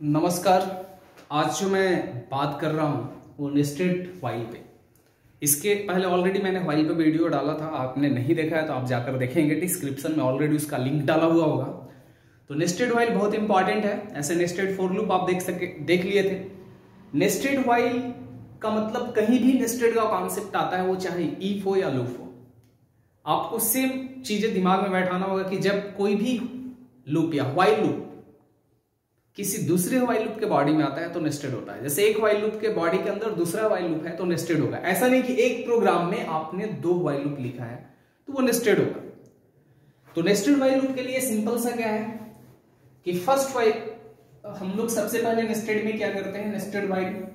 नमस्कार। आज जो मैं बात कर रहा हूँ वो नेस्टेड व्हाइल पे। इसके पहले ऑलरेडी मैंने व्हाइल पे वीडियो डाला था, आपने नहीं देखा है तो आप जाकर देखेंगे, डिस्क्रिप्शन में ऑलरेडी उसका लिंक डाला हुआ होगा। तो नेस्टेड व्हाइल बहुत इंपॉर्टेंट है। ऐसे नेस्टेड फॉर लूप आप देख लिए थे। नेस्टेड व्हाइल का मतलब कहीं भी नेस्टेड का कॉन्सेप्ट आता है, वो चाहे इफ हो या लूप हो, आपको सेम चीजें दिमाग में बैठाना होगा कि जब कोई भी लूप या व्हाइल लूप किसी दूसरे व्हाइल लूप के बॉडी में आता है तो नेस्टेड होता है। जैसे एक व्हाइल लूप के बॉडी के अंदर दूसरा व्हाइल लूप है तो नेस्टेड होगा। ऐसा नहीं कि एक प्रोग्राम में आपने दो व्हाइल लूप लिखा है तो वो नेस्टेड होगा। तो नेस्टेड व्हाइल लूप के लिए सिंपल सा क्या है कि फर्स्ट व्हाइल, हम लोग सबसे पहले नेस्टेड में क्या करते हैं, नेस्टेड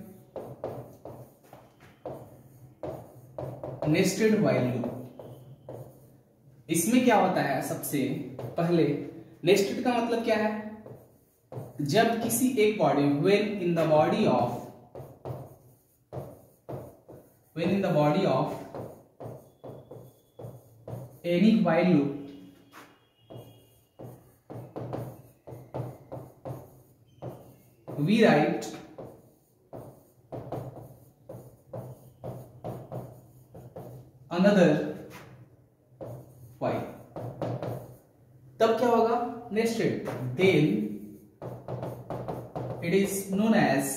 व्हाइल लूप। इसमें क्या होता है, सबसे पहले नेस्टेड का मतलब क्या है, जब किसी एक body when in the body of any while loop we write another while, तब क्या होगा, nested. then it is known as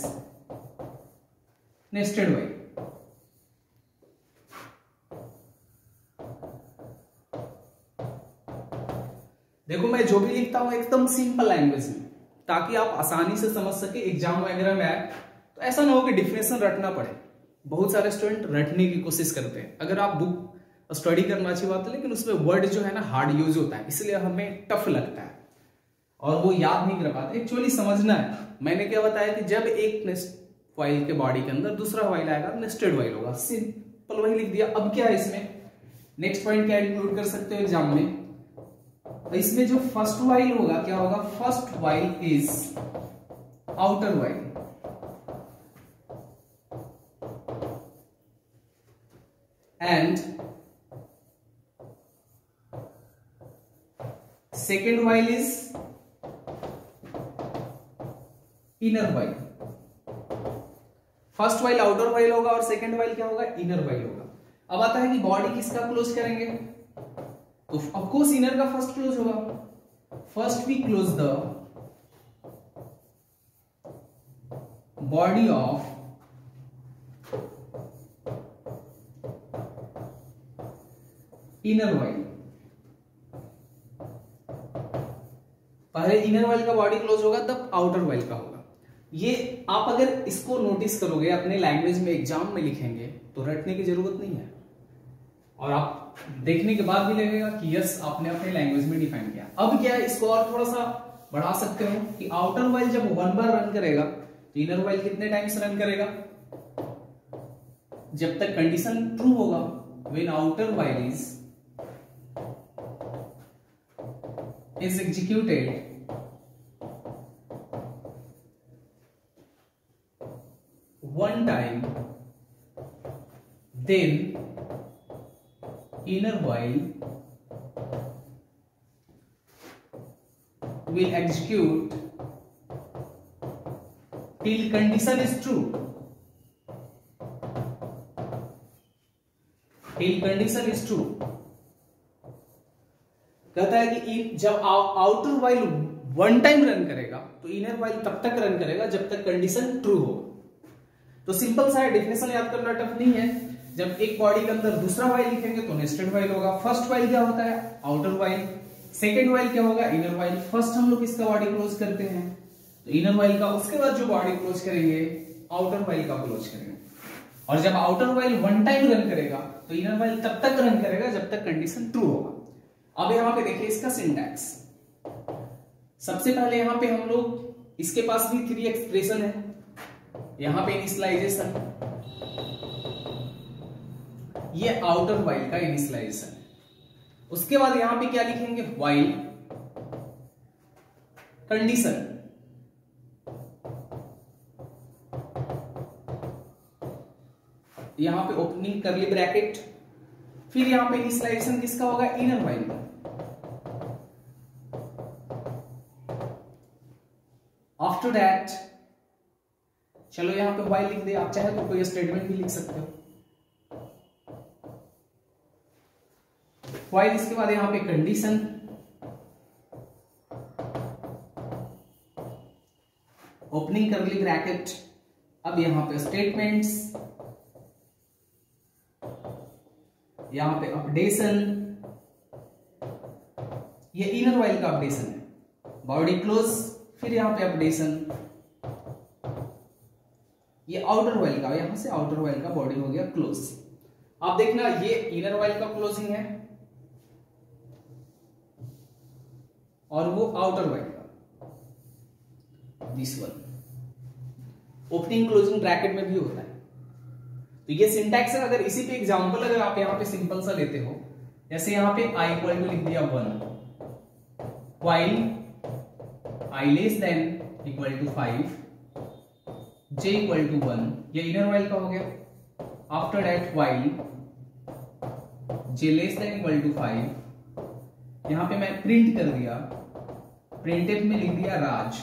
nested while। देखो मैं जो भी लिखता हूं एकदम सिंपल लैंग्वेज में, ताकि आप आसानी से समझ सके, एग्जाम वगैरह में आए तो ऐसा ना हो कि डिफिनेशन रटना पड़े। बहुत सारे स्टूडेंट रटने की कोशिश करते हैं। अगर आप बुक स्टडी करना अच्छी बात है, लेकिन उसमें वर्ड जो है ना हार्ड यूज होता है, इसलिए हमें टफ लगता है और वो याद नहीं कर पाते। एक्चुअली समझना है। मैंने क्या बताया कि जब एक व्हाइल के बॉडी के अंदर दूसरा व्हाइल आएगा नेस्टेड व्हाइल होगा। सिंपल वही लिख दिया। अब क्या है इसमें, नेक्स्ट पॉइंट क्या इंक्लूड कर सकते हो एग्जाम में, तो इसमें जो फर्स्ट व्हाइल होगा क्या होगा, first while is outer while and second while is inner while. First while outer while होगा और सेकंड व्हाइल क्या होगा, इनर व्हाइल होगा। अब आता है कि बॉडी किसका क्लोज करेंगे, तो ऑफ कोर्स इनर का फर्स्ट क्लोज होगा। First we close the body of inner while. पहले इनर व्हाइल का बॉडी क्लोज होगा तब आउटर व्हाइल का होगा। ये आप अगर इसको नोटिस करोगे, अपने लैंग्वेज में एग्जाम में लिखेंगे तो रटने की जरूरत नहीं है, और आप देखने के बाद भी लगेगा कि यस आपने अपने लैंग्वेज में डिफाइन किया। अब क्या है, इसको और थोड़ा सा बढ़ा सकते हो कि आउटर व्हाइल जब 1 बार रन करेगा तो इनर व्हाइल कितने टाइम्स रन करेगा, जब तक कंडीशन ट्रू होगा। When outer while is executed one time, then inner while will execute till condition is true। till condition is true कहता है कि जब आउटर व्हाइल 1 टाइम रन करेगा तो इनर व्हाइल तब तक रन करेगा जब तक कंडीशन ट्रू हो। तो सिंपल सा है, डेफिनेशन याद करना टफ नहीं है। जब एक बॉडी के अंदर दूसरा व्हाइल लिखेंगे तो नेस्टेड व्हाइल होगा। फर्स्ट व्हाइल क्या होता है, आउटर व्हाइल। सेकंड व्हाइल क्या होगा, इनर व्हाइल। फर्स्ट हम लोग इसका बॉडी क्लोज करते हैं तो इनर व्हाइल का, उसके बाद जो बॉडी क्लोज करेंगे आउटर व्हाइल का क्लोज करेंगे। और जब आउटर व्हाइल 1 टाइम रन करेगा तो इनर व्हाइल तब तक रन करेगा जब तक कंडीशन ट्रू होगा। अब यहां पे देखिए इसका सिंटैक्स। सबसे पहले यहां पे हम लोग, इसके पास भी 3 एक्सप्रेशन है। यहां पे इनिशियलाइजेशन, ये आउटर व्हाइल का इनिशियलाइजेशन है। उसके बाद यहां पे क्या लिखेंगे, व्हाइल कंडीशन। यहां पे ओपनिंग करली ब्रैकेट, फिर यहां पे इनिशियलाइजेशन किसका होगा, इनर व्हाइल का। आफ्टर दैट चलो यहां पे व्हाइल लिख दिया, आप चाहे तो कोई स्टेटमेंट भी लिख सकते हो। व्हाइल, इसके बाद यहां पे कंडीशन, ओपनिंग करली ब्रैकेट, अब यहां पे स्टेटमेंट्स, यहां पे अपडेशन, ये इनर व्हाइल का अपडेशन है, बॉडी क्लोज, फिर यहां पे अपडेशन, ये आउटर व्हाइल का, यहां से आउटर व्हाइल का बॉडी हो गया क्लोज। आप देखना ये इनर व्हाइल का क्लोजिंग है और वो आउटर व्हाइल का, this one. Opening closing bracket में भी होता है। तो ये सिंटैक्स है। अगर इसी पे एग्जांपल अगर आप यहां पे सिंपल सा लेते हो, जैसे यहां पे i इक्वल टू लिख दिया 1, while i less than equal to 5, j equal to 1, ये इनर व्हाइल का हो गया। After that while j less than equal to 5, यहां पे मैं प्रिंट कर दिया, प्रिंटफ में लिख दिया राज।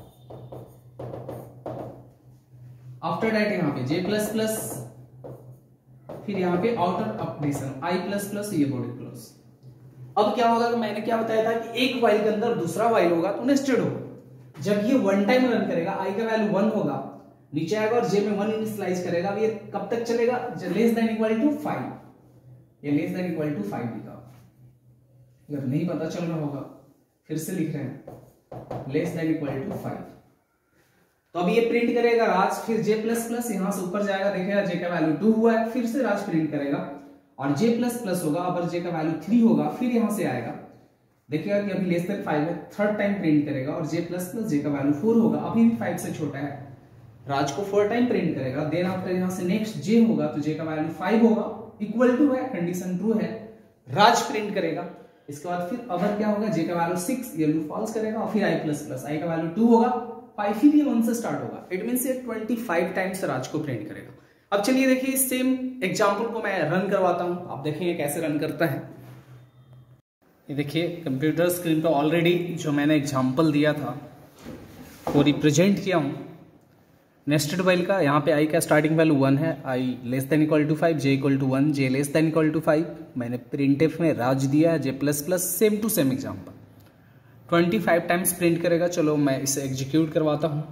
आफ्टर दैट यहां पे j प्लस प्लस, फिर यहां पे outer updation i plus plus, ये बॉडी क्लोज। अब क्या होगा, मैंने क्या बताया था कि एक व्हाइल के अंदर दूसरा व्हाइल होगा तो नेस्टेड होगा। जब ये वन टाइम रन करेगा, i का वैल्यू 1 होगा, नीचे आएगा और j में 1 इनिशियलाइज करेगा। अब ये कब तक चलेगा, लेस देन इक्वल टू 5, ये लेस देन इक्वल टू 5 लिखा। अगर नहीं पता चल रहा होगा फिर से लिख रहे हैं, लेस देन इक्वल टू 5। तो अब ये प्रिंट करेगा राज, फिर j प्लस प्लस, यहां से ऊपर जाएगा, देखेगा j का वैल्यू 2 हुआ है, फिर से राज प्रिंट करेगा और j प्लस प्लस होगा। अगर j का वैल्यू 3 होगा, फिर यहां से आएगा, देखिएगा कि अभी लेस देन 5 है, थर्ड टाइम प्रिंट करेगा और j प्लस प्लस, j का वैल्यू 4 होगा, अभी भी 5 से छोटा है, राज को 4 टाइम प्रिंट करेगा। देन आफ्टर यहां से नेक्स्ट j होगा तो j का वैल्यू 5 होगा, इक्वल टू है, कंडीशन ट्रू है, राज प्रिंट करेगा। इसके बाद फिर अगर क्या होगा, j का वैल्यू 6, ये वैल्यू फॉल्स करेगा और फिर i प्लस प्लस, i का वैल्यू 2 होगा, 5 फिर ये 1 से स्टार्ट होगा। इट मींस ये 25 टाइम्स राज को प्रिंट करेगा। अब चलिए देखिए इस सेम एग्जांपल को मैं रन करवाता हूं, आप देखेंगे कैसे रन करता है। ये देखिए कंप्यूटर स्क्रीन पे ऑलरेडी जो मैंने एग्जांपल दिया था वो रिप्रेजेंट किया हूं नेस्टेड व्हाइल का। यहाँ पे i का स्टार्टिंग वैल्यू 1 है, i less than equal to 5, j equal to 1, j less than equal to 5, मैंने प्रिंटफ में राज दिया है, j plus plus, same to same example 25 times print करेगा। चलो मैं इसे एग्जीक्यूट करवाता हूं,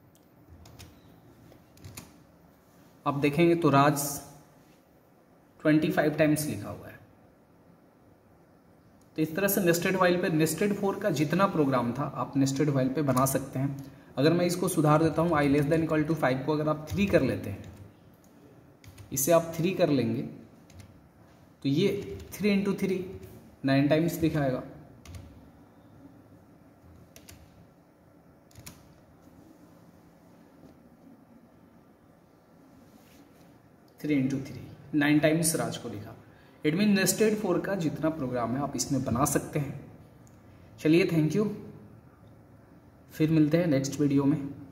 आप देखेंगे तो राज 25 टाइम्स लिखा हुआ है। तो इस तरह से नेस्टेड व्हाइल पे, नेस्टेड फॉर का जितना प्रोग्राम था आप नेस्टेड व्हाइल पे बना सकते हैं। अगर मैं इसको सुधार देता हूं, i less than equal to 5 को अगर आप 3 कर लेते हैं, इसे आप 3 कर लेंगे तो ये 3 इंटू 3 9 टाइम्स दिखाएगा। थ्री इंटू 3 9 टाइम्स राज को लिखा। इट मीन नेस्टेड फॉर का जितना प्रोग्राम है आप इसमें बना सकते हैं। चलिए थैंक यू, फिर मिलते हैं नेक्स्ट वीडियो में।